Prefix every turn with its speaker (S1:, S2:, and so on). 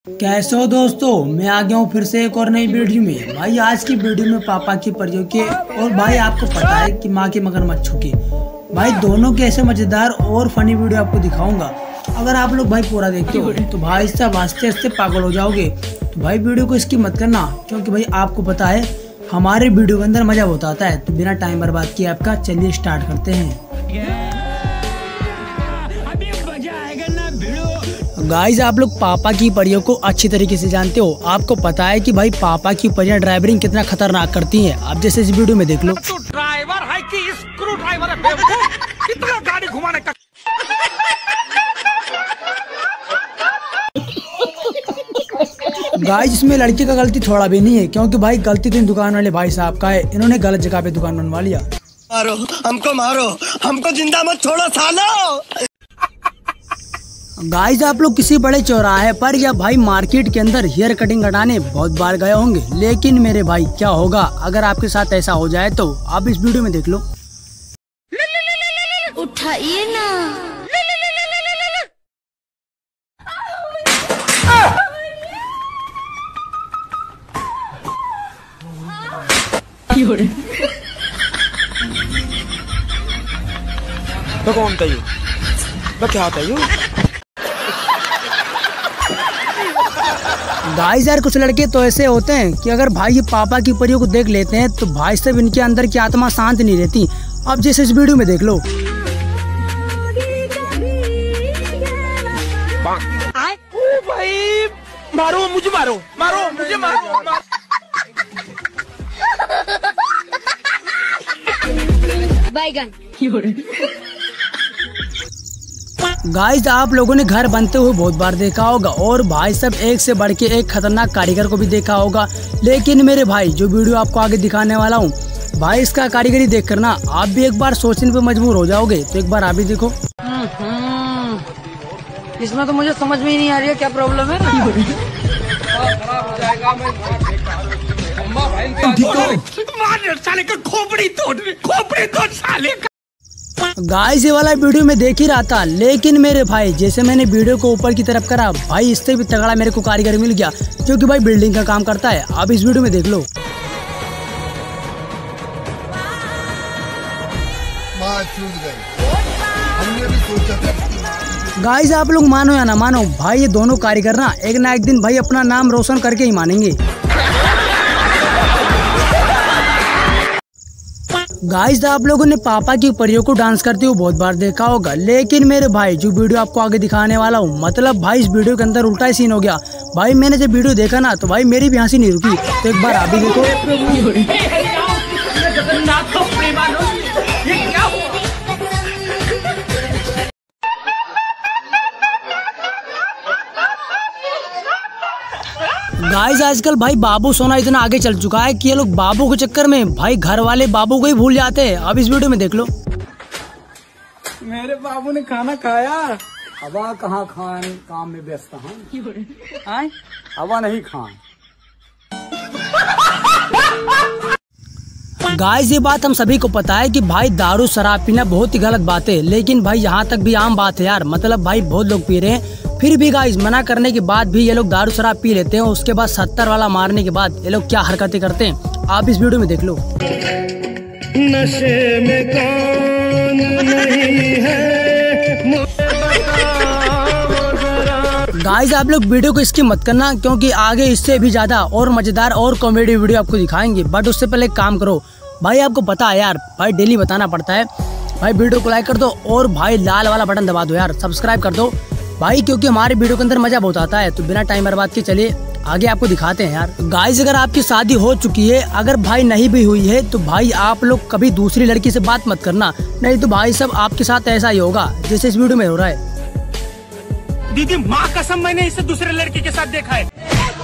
S1: कैसे हो दोस्तों, मैं आ गया हूँ फिर से एक और नई वीडियो में। भाई आज की वीडियो में पापा की परियों के और भाई आपको पता है कि माँ के मगरमच्छों की, भाई दोनों के ऐसे मजेदार और फनी वीडियो आपको दिखाऊंगा। अगर आप लोग भाई पूरा देखते हो तो भाई सब हंसते हंसते पागल हो जाओगे। तो भाई वीडियो को इसकी मत करना, क्योंकि भाई आपको पता है हमारे वीडियो के अंदर मजा बहुत आता है। तो बिना टाइम बर्बाद किए आपका चलिए स्टार्ट करते हैं। गाइस आप लोग पापा की परियों को अच्छी तरीके से जानते हो। आपको पता है कि भाई पापा की परियां ड्राइवरिंग कितना खतरनाक करती हैं। आप जैसे इस वीडियो में देख लो।
S2: तो ड्राइवर है कि स्क्रू ड्राइवर है बेवकूफ, कितना गाड़ी घुमाने का।
S1: गाइस इसमें लड़की का गलती थोड़ा भी नहीं है, क्योंकि भाई गलती तो इन दुकान वाले भाई साहब का है। इन्होंने गलत जगह पे दुकान बनवा लिया।
S3: मारो हमको जिंदा मत छोड़ो सालो।
S1: गाइस आप लोग किसी बड़े चौराहे पर या भाई मार्केट के अंदर हेयर कटिंग कराने बहुत बार गए होंगे, लेकिन मेरे भाई क्या होगा अगर आपके साथ ऐसा हो जाए, तो आप इस वीडियो में देख लो।
S4: उठाइए ना।
S2: तो कौन था ये? तो क्या होता है ये?
S1: गाइस यार कुछ लड़के तो ऐसे होते हैं कि अगर भाई ये पापा की परियों को देख लेते हैं तो भाई सब इनके अंदर की आत्मा शांत नहीं रहती। अब जैसे इस वीडियो में देख लो।
S2: ओ भाई मारो मुझे, मारो मुझे, मारो।
S4: बैगन।
S1: गाइस आप लोगों ने घर बनते हुए बहुत बार देखा होगा और भाई सब एक से बढ़ के एक खतरनाक कारीगर को भी देखा होगा। लेकिन मेरे भाई जो वीडियो आपको आगे दिखाने वाला हूँ, भाई इसका कारीगरी देख कर ना आप भी एक बार सोचने पे मजबूर हो जाओगे। तो एक बार आप भी देखो।
S5: इसमें तो मुझे समझ में ही नहीं आ रही है क्या प्रॉब्लम है।
S2: साले का खोपड़ी तोड़ साले का।
S1: गाइस ये वाला वीडियो में देख ही रहा था, लेकिन मेरे भाई जैसे मैंने वीडियो को ऊपर की तरफ करा, भाई इससे भी तगड़ा मेरे को कारीगर मिल गया जो कि भाई बिल्डिंग का काम करता है। आप इस वीडियो में देख लो। गाइस आप लोग मानो या ना मानो, भाई ये दोनों कारीगर ना एक दिन भाई अपना नाम रोशन करके ही मानेंगे। गाइस आप लोगों ने पापा की परियों को डांस करते हुए बहुत बार देखा होगा, लेकिन मेरे भाई जो वीडियो आपको आगे दिखाने वाला हूँ, मतलब भाई इस वीडियो के अंदर उल्टा ही सीन हो गया। भाई मैंने जब वीडियो देखा ना तो भाई मेरी भी हंसी नहीं रुकी। तो एक बार आप भी देखो। गाइस आजकल भाई बाबू सोना इतना आगे चल चुका है कि ये लोग बाबू के चक्कर में भाई घर वाले बाबू को ही भूल जाते हैं। अब इस वीडियो में देख लो।
S5: मेरे बाबू ने खाना खाया।
S1: हवा कहाँ खान, काम में व्यस्त हूँ।
S5: हवा नहीं खान।
S1: गाइस ये बात हम सभी को पता है कि भाई दारू शराब पीना बहुत ही गलत बात है, लेकिन भाई यहाँ तक भी आम बात है यार। मतलब भाई बहुत लोग पी रहे हैं, फिर भी गाइस मना करने के बाद भी ये लोग दारू शराब पी लेते हैं। उसके बाद 70 वाला मारने के बाद ये लोग क्या हरकतें करते हैं, आप इस वीडियो में देख लो।
S3: नशे में कौन नहीं है।
S1: गाइस आप लोग वीडियो को इसकी मत करना, क्योंकि आगे इससे भी ज्यादा और मजेदार और कॉमेडी वीडियो आपको दिखाएंगे। बट उससे पहले एक काम करो भाई, आपको पता है यार भाई डेली बताना पड़ता है। भाई वीडियो को लाइक कर दो और भाई लाल वाला बटन दबा दो यार, सब्सक्राइब कर दो भाई, क्योंकि हमारे वीडियो के अंदर मजा बहुत आता है। तो बिना टाइम बर्बाद के चलिए आगे आपको दिखाते हैं यार। गाइस अगर आपकी शादी हो चुकी है, अगर भाई नहीं भी हुई है, तो भाई आप लोग कभी दूसरी लड़की से बात मत करना, नहीं तो भाई सब आपके साथ ऐसा ही होगा जैसे इस वीडियो में हो रहा है।
S2: दीदी माँ कसम मैंने इसे दूसरे लड़की के साथ देखा है।